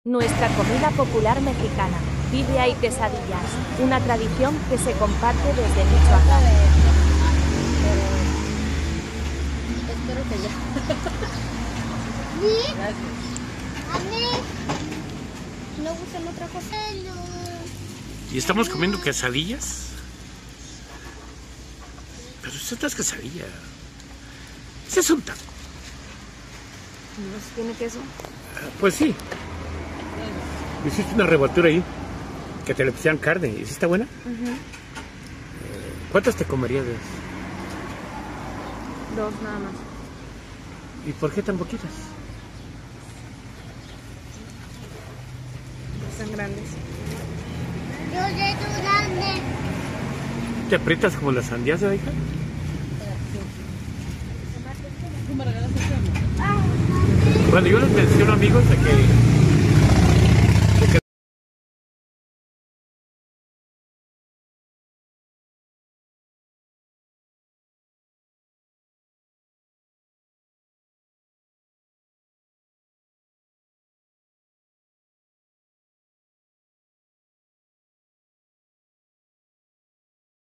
Nuestra comida popular mexicana, birria y quesadillas, una tradición que se comparte desde Michoacán. Espero que ya. ¿Sí? Gracias. A mí no gustan otra cosa. ¿Y estamos comiendo quesadillas? Pero eso no es quesadilla. Ese es un taco. ¿No tiene queso? Pues sí. Hiciste una revoltura ahí. Que te le pusieran carne. ¿Y sí está buena? ¿Cuántas te comerías de esas? 2 nada más. ¿Y por qué tan poquitas? Son grandes. Yo soy tu grande. ¿Te aprietas como las sandías de hija? ¿Tú me regalas el tema? Bueno, yo les menciono, amigos, de que